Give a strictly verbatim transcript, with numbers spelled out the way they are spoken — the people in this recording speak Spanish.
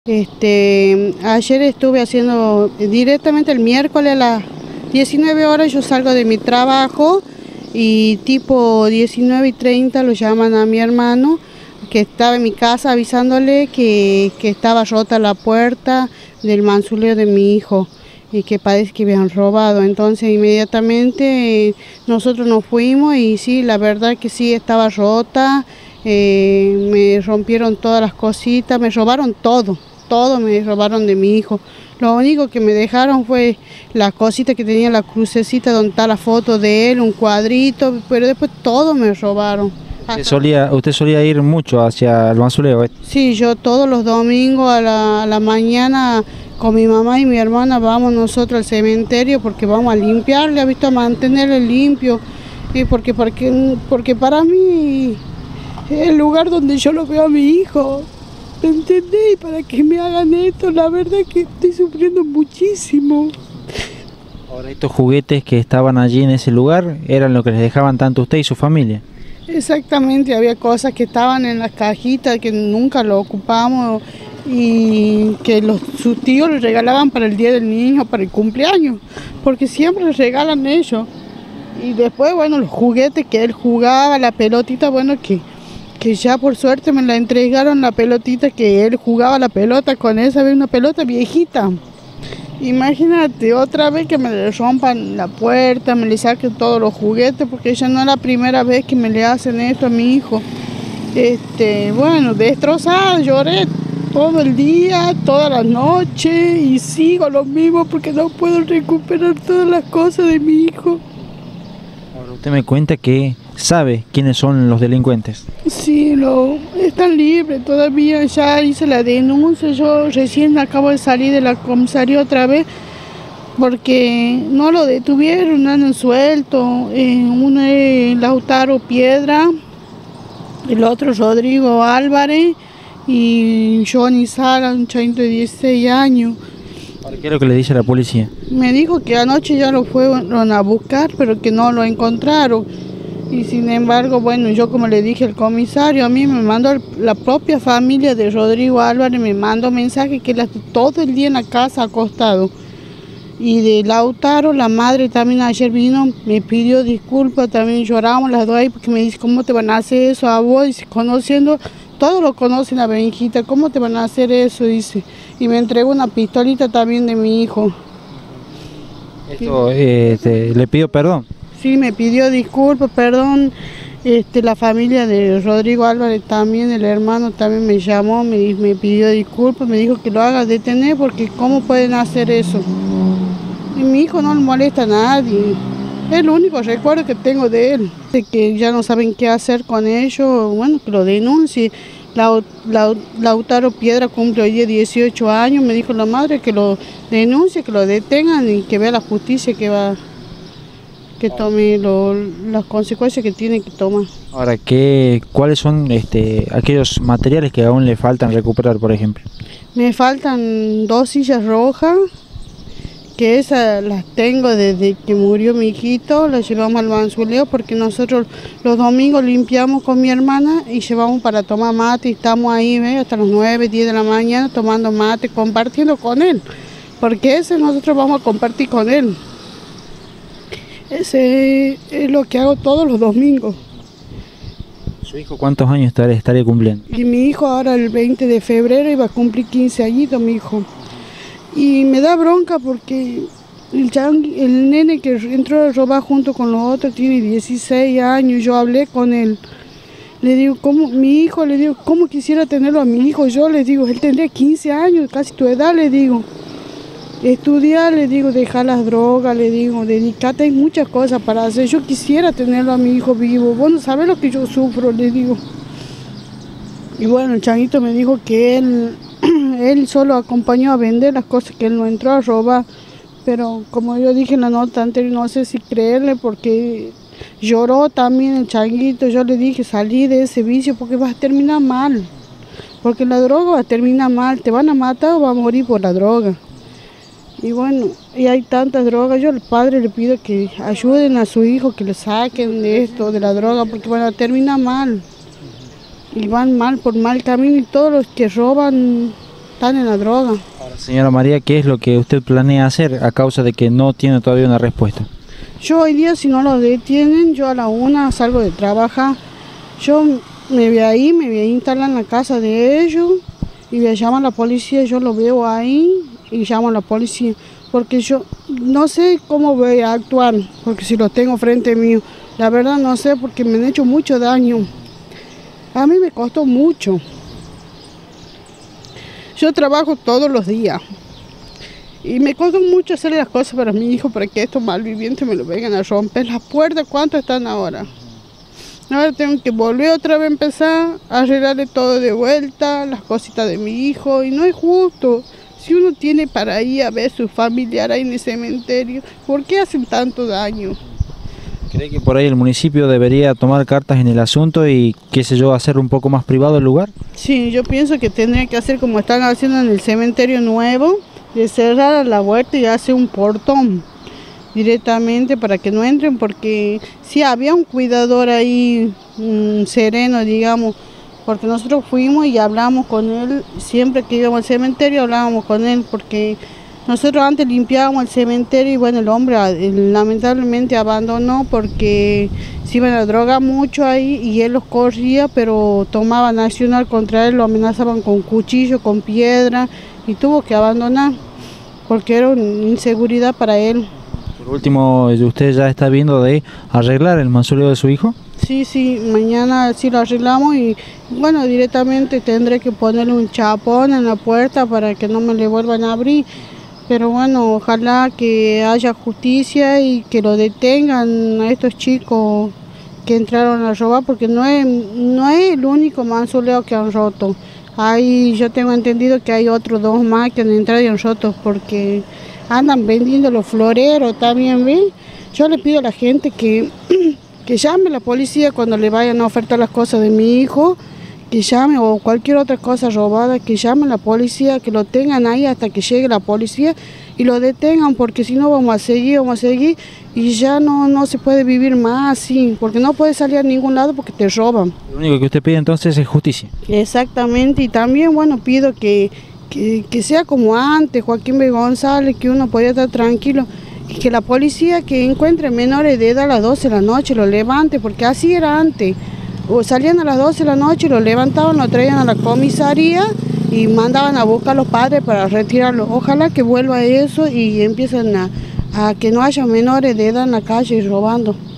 Este, ayer estuve haciendo directamente el miércoles a las diecinueve horas, yo salgo de mi trabajo y tipo diecinueve y treinta lo llaman a mi hermano que estaba en mi casa avisándole que, que estaba rota la puerta del mausoleo de mi hijo y que parece que habían robado. Entonces inmediatamente eh, nosotros nos fuimos y sí, la verdad que sí estaba rota, eh, me rompieron todas las cositas, me robaron todo. Todo me robaron de mi hijo. Lo único que me dejaron fue la cosita que tenía la crucecita donde está la foto de él, un cuadrito, pero después todo me robaron. ¿Usted solía, usted solía ir mucho hacia el mausoleo? Sí, yo todos los domingos a la, a la mañana con mi mamá y mi hermana vamos nosotros al cementerio porque vamos a limpiarle, ha visto, a mantenerle limpio, y porque, porque, porque para mí es el lugar donde yo lo veo a mi hijo. ¿Entendés? Para que me hagan esto, la verdad es que estoy sufriendo muchísimo. Ahora, estos juguetes que estaban allí en ese lugar, ¿eran lo que les dejaban tanto usted y su familia? Exactamente, había cosas que estaban en las cajitas que nunca lo ocupamos y que los, sus tíos les regalaban para el día del niño, para el cumpleaños, porque siempre les regalan ellos. Y después, bueno, los juguetes que él jugaba, la pelotita, bueno, que... que ya por suerte me la entregaron la pelotita que él jugaba la pelota con esa, una pelota viejita. Imagínate, otra vez que me le rompan la puerta, me le saquen todos los juguetes, porque ya no es la primera vez que me le hacen esto a mi hijo. Este, bueno, destrozada, lloré todo el día, toda la noche y sigo lo mismo porque no puedo recuperar todas las cosas de mi hijo. Ahora usted me cuenta que sabe quiénes son los delincuentes. Sí, lo, están libres todavía, ya hice la denuncia, yo recién acabo de salir de la comisaría otra vez porque no lo detuvieron, andan suelto, eh, uno es Lautaro Piedra, el otro Rodrigo Álvarez y Johnny Sara, un chavito de dieciséis años. ¿Qué es lo que le dice la policía? Me dijo que anoche ya lo fueron a buscar, pero que no lo encontraron. Y sin embargo, bueno, yo como le dije al comisario, a mí me mandó la propia familia de Rodrigo Álvarez, me mandó mensaje que él todo el día en la casa acostado. Y de Lautaro, la madre también ayer vino, me pidió disculpas, también lloramos las dos ahí, porque me dice, ¿cómo te van a hacer eso a vos? Dice, conociendo, todos lo conocen a Benjita, ¿cómo te van a hacer eso? Dice, y me entregó una pistolita también de mi hijo. Esto, eh, te, ¿le pido perdón? Sí, me pidió disculpas, perdón, este, la familia de Rodrigo Álvarez también, el hermano también me llamó, me, me pidió disculpas, me dijo que lo haga detener porque cómo pueden hacer eso. Y mi hijo no le molesta a nadie, es el único recuerdo que tengo de él, de que ya no saben qué hacer con ellos, bueno, que lo denuncie. La, la, Lautaro Piedra cumple hoy día dieciocho años, me dijo la madre que lo denuncie, que lo detengan y que vea la justicia que va que tome lo, las consecuencias que tiene que tomar. Ahora, ¿qué, ¿cuáles son este, aquellos materiales que aún le faltan recuperar, por ejemplo? Me faltan dos sillas rojas, que esas las tengo desde que murió mi hijito, las llevamos al mausoleo porque nosotros los domingos limpiamos con mi hermana y llevamos para tomar mate y estamos ahí, ¿ves? Hasta las nueve, diez de la mañana tomando mate, compartiendo con él, porque ese nosotros vamos a compartir con él. Ese es lo que hago todos los domingos. ¿Su hijo cuántos años estaría, estaría cumpliendo? Y mi hijo ahora el veinte de febrero iba a cumplir quince añitos, mi hijo. Y me da bronca porque el, changui, el nene que entró a robar junto con los otros tiene dieciséis años. Yo hablé con él. Le digo, ¿cómo? Mi hijo, le digo, ¿cómo quisiera tenerlo a mi hijo? Yo le digo, él tendría quince años, casi tu edad, le digo. Estudiar, le digo, dejar las drogas, le digo, dedicate, hay muchas cosas para hacer. Yo quisiera tenerlo a mi hijo vivo. Vos no sabés lo que yo sufro, le digo. Y bueno, el changuito me dijo que él, él solo acompañó a vender las cosas, que él no entró a robar. Pero como yo dije en la nota anterior, no sé si creerle porque lloró también el changuito. Yo le dije, salí de ese vicio porque vas a terminar mal. Porque la droga va a terminar mal, te van a matar o vas a morir por la droga. Y bueno, y hay tantas drogas, yo al padre le pido que ayuden a su hijo, que le saquen de esto, de la droga, porque van a terminar mal. Y van mal por mal camino y todos los que roban están en la droga. Ahora, señora María, ¿qué es lo que usted planea hacer a causa de que no tiene todavía una respuesta? Yo hoy día, si no los detienen, yo a la una salgo de trabajar. Yo me voy ahí, me voy a instalar en la casa de ellos y voy a llamar a la policía. Yo lo veo ahí y llamo a la policía. Porque yo no sé cómo voy a actuar, porque si los tengo frente mío, la verdad no sé, porque me han hecho mucho daño. A mí me costó mucho. Yo trabajo todos los días y me costó mucho hacer las cosas para mi hijo, para que estos malvivientes me lo vengan a romper las puertas. ¿Cuánto están ahora? Ahora tengo que volver otra vez a empezar a arreglarle todo de vuelta, las cositas de mi hijo, y no es justo. Si uno tiene para ir a ver a su familiar ahí en el cementerio, ¿por qué hacen tanto daño? ¿Cree que por ahí el municipio debería tomar cartas en el asunto y, qué sé yo, hacer un poco más privado el lugar? Sí, yo pienso que tendría que hacer como están haciendo en el cementerio nuevo, de cerrar a la huerta y hacer un portón directamente para que no entren, porque sí había un cuidador ahí, un sereno, digamos, porque nosotros fuimos y hablamos con él, siempre que íbamos al cementerio hablábamos con él, porque nosotros antes limpiábamos el cementerio y bueno, el hombre lamentablemente abandonó porque se iban a drogar mucho ahí y él los corría, pero tomaban acción contra él, lo amenazaban con cuchillo, con piedra, y tuvo que abandonar porque era una inseguridad para él. Por último, ¿usted ya está viendo de arreglar el mausoleo de su hijo? Sí, sí, mañana sí lo arreglamos y bueno, directamente tendré que ponerle un chapón en la puerta para que no me le vuelvan a abrir. Pero bueno, ojalá que haya justicia y que lo detengan a estos chicos que entraron a robar, porque no es, no es el único mausoleo que han roto. Hay, yo tengo entendido que hay otros dos más que han entrado y han roto porque andan vendiendo los floreros también, ¿ven? Yo le pido a la gente que, que llame a la policía cuando le vayan a ofertar las cosas de mi hijo, que llame, o cualquier otra cosa robada, que llame a la policía, que lo tengan ahí hasta que llegue la policía y lo detengan, porque si no vamos a seguir, vamos a seguir y ya no, no se puede vivir más así, porque no puedes salir a ningún lado porque te roban. Lo único que usted pide entonces es justicia. Exactamente, y también bueno, pido que, que, que sea como antes, Joaquín B. González, que uno podía estar tranquilo, y que la policía que encuentre menores de edad a las doce de la noche lo levante, porque así era antes. O salían a las doce de la noche, lo levantaban, lo traían a la comisaría y mandaban a buscar a los padres para retirarlo. Ojalá que vuelva eso y empiecen a, a que no haya menores de edad en la calle robando.